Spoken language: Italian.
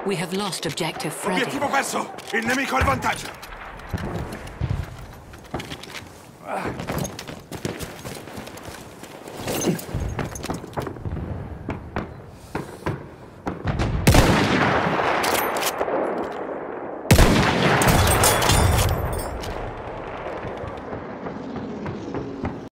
We have lost objective Freddy. Obiettivo perso! Il nemico ha il vantaggio!